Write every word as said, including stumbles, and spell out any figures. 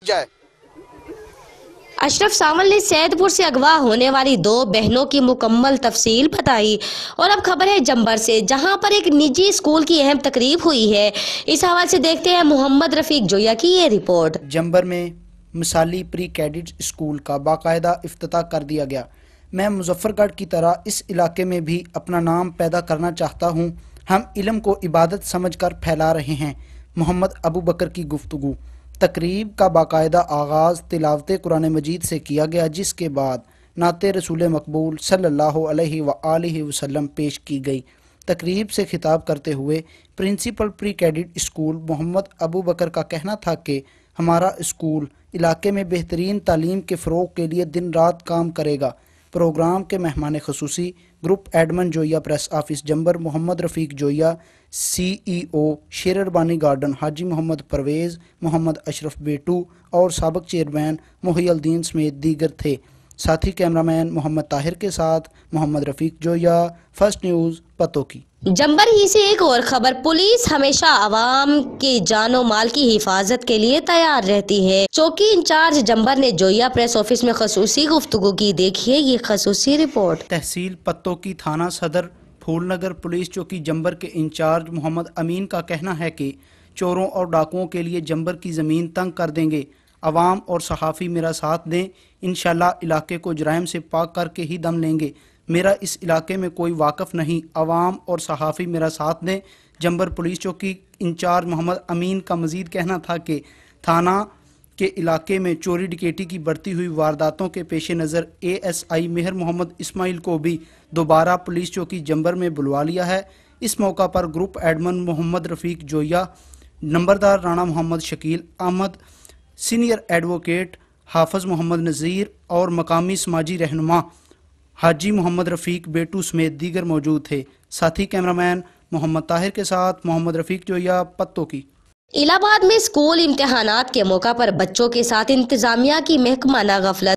जाए। अशरफ सांवल ने सैदपुर से अगवा होने वाली दो बहनों की मुकम्मल तफसील बताई। और अब खबर है जंबर से, जहां पर एक निजी स्कूल की अहम तकरीब हुई है। इस हवाले से देखते हैं मोहम्मद रफीक जोया की ये रिपोर्ट। जंबर में मिसाली प्री कैडेट स्कूल का बाकायदा इफ्तिताह कर दिया गया। मैं मुजफ्फरगढ़ की तरह इस इलाके में भी अपना नाम पैदा करना चाहता हूँ। हम इल्म को इबादत समझकर फैला रहे हैं। मोहम्मद अबू बकर की गुफ्तगू। तकरीब का बाकायदा आगाज़ तिलावत कुरान मजीद से किया गया, जिसके बाद नाते रसूल मकबूल सल्लल्लाहु अलैहि व आलिहि वसल्लम पेश की गई। तकरीब से खिताब करते हुए principal pre cadet school Mohammad Abu Bakar का कहना था कि हमारा स्कूल इलाके में बेहतरीन तालीम के फ़रोग़ के लिए दिन रात काम करेगा। प्रोग्राम के मेहमान खसूसी group admin Joya press office Jambar Mohammad Rafiq Joya, C E O Sher Arbani garden Haji Mohammad Parvez, Mohammad Ashraf Betu और साबिक चेयरमैन मोहिउद्दीन समेत दीगर थे। साथी कैमरामैन मोहम्मद ताहिर के साथ Mohammad Rafiq Joya, first news Pattoki. जंबर ही से एक और खबर, पुलिस हमेशा आवाम के जानो माल की हिफाजत के लिए तैयार रहती है। चौकी इंचार्ज जंबर ने जोया प्रेस ऑफिस में खसूसी गुफ्तगू की। देखिए ये खसूसी रिपोर्ट। तहसील पत्तो की थाना सदर फूलनगर पुलिस चौकी जंबर के इंचार्ज मोहम्मद अमीन का कहना है कि चोरों और डाकुओं के लिए जंबर की ज़मीन तंग कर देंगे। अवाम और सहाफ़ी मेरा साथ दें, इंशाल्लाह इलाके को जराइम से पाक करके ही दम लेंगे। मेरा इस इलाके में कोई वाकफ़ नहीं, अवाम और सहाफ़ी मेरा साथ दें। जंबर पुलिस चौकी इंचार्ज मोहम्मद अमीन का मज़ीद कहना था कि थाना के इलाके में चोरी डकैती की बढ़ती हुई वारदातों के पेश नज़र A S I Mehar Mohammad Ismail को भी दोबारा पुलिस चौकी जंबर में बुलवा लिया है। इस मौका पर ग्रुप एडमन मोहम्मद रफ़ीक जोया, नंबरदार राणा मोहम्मद शकील अहमद, सीनियर एडवोकेट हाफिज़ मोहम्मद नज़ीर और मकामी समाजी रहनुमा हाजी मोहम्मद रफ़ीक बेटू समेत दीगर मौजूद थे। साथी कैमरामैन मोहम्मद ताहिर के साथ मोहम्मद रफ़ीक जोया, पत्तो की। इलाहाबाद में स्कूल इम्तिहानात के मौका पर बच्चों के साथ इंतजामिया की महकमाना गफलत।